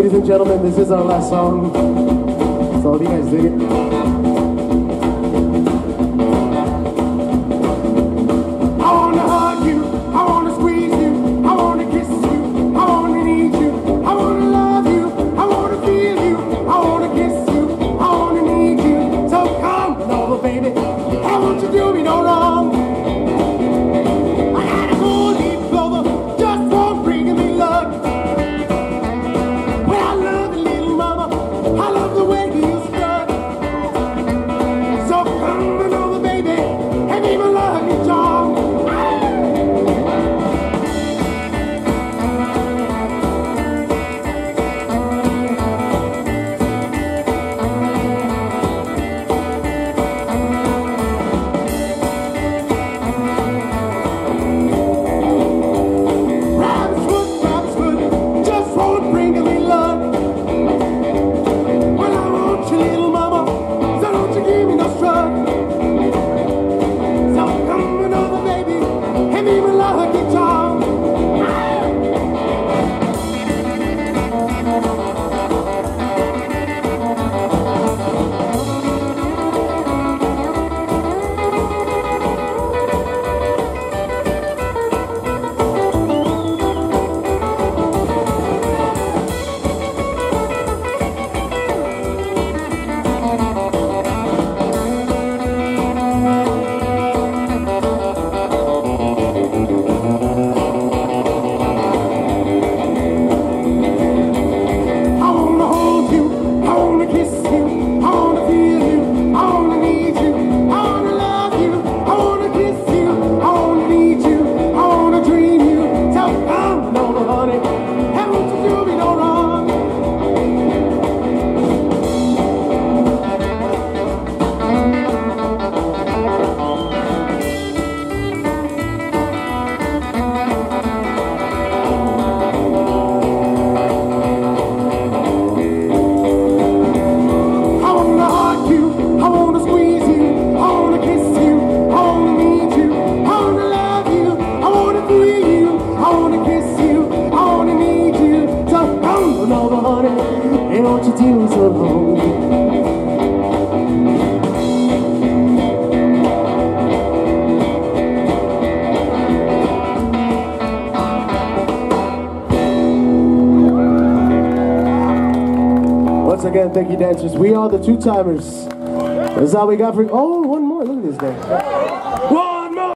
ladies and gentlemen, this is our last song. So hope you guys dig it. I wanna hug you, I wanna squeeze you, I wanna kiss you, I wanna need you, I wanna love you, I wanna feel you, I wanna kiss you, I wanna need you. So come over, baby, I want you to do me no wrong. I got a full leaf clover, just for bringing me luck. Well, I love you, little mama, I love the way you strut. So come over, baby, and even love me, John. Once again, thank you, dancers. We are the Two Timers. That's all we got for. Oh, one more. Look at this guy.